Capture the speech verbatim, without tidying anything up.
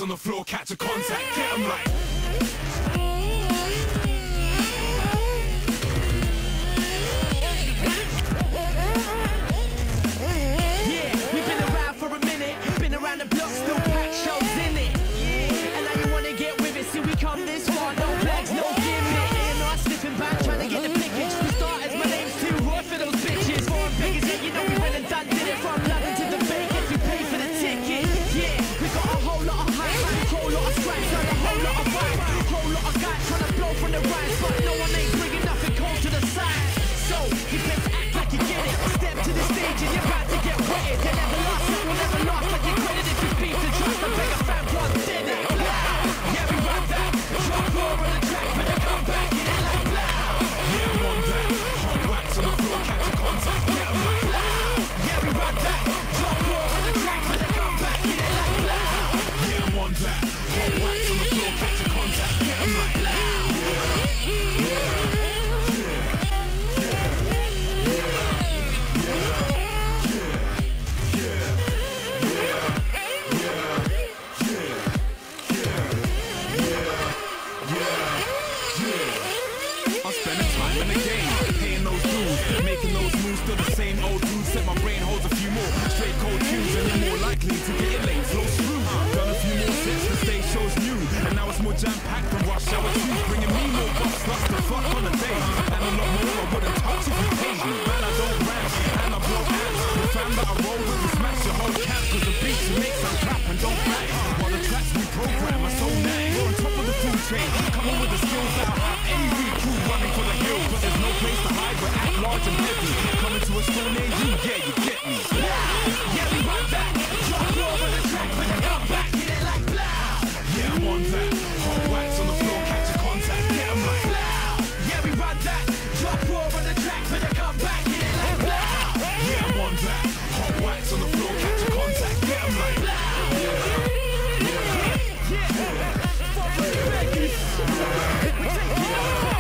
on the floor, catch a contact, get 'em like. Yeah, we've been around for a minute, been around the block, still pack shows in it. Yeah, and now you wanna get with it, see we come this far, no flags, no gimmick. And I'm slipping back, trying to get the pickage. For starters, my name's too raw for those bitches. Foreign figures hit, you know we went and done, did it from London to the Vegas, we paid for the ticket. Yeah, we got a whole lot of hype, a whole lot of stripes, and a whole lot of vibe. A whole lot of guys trying to blow from the rise, but no one ain't bringing nothing cold to the side. So, you best act like you get it. Step to the stage and you're about to get wetted. You never lost, you will never lost, like you credit if you beat the trust. I beg a fan one did it. Yeah, we run that. Drop raw on the track, but they come back, get it like loud. Yeah, I'm on that. Hot wax on the floor, catch a contact, get 'em like. Yeah, we run that. Drop raw on the track, but they come back, get it like loud. Yeah, I'm on that. Hot wax on the floor, catch a contact, get 'em like. Making those moves, still the same old dude. Set my brain holds a few more straight cold tunes, and you're more likely to get it late, flow through. Done a few more sets, the stage show's new, and now it's more jam-packed than Rush Hour two, bringing me more bucks, sluts to fuck on the day, and a lot more I wouldn't touch if you paid me. Man, I don't rap, and I blow hands. The fam that I roll with will smash your whole camp, cause the beats you make some crap and don't back. While the tracks we program are so nice, we're on top of the food chain, coming with the skills that I have any recruit running for the hills, but there's no place to hide, we're at large and heavy. Coming to a stone age, you, yeah, you get me. Yeah, we run that. Drop raw on the track, but they come back, get it like loud. Yeah, I'm on that. Hot wax on the floor, catch a contact, get 'em like loud. Yeah, we run that. Drop raw on the track, but they come back, get it like loud. Yeah, I'm on that. Hot wax on the floor, catch a contact, get 'em like loud. Yeah, yeah, yeah. Fuck with the Vegas. We take it over.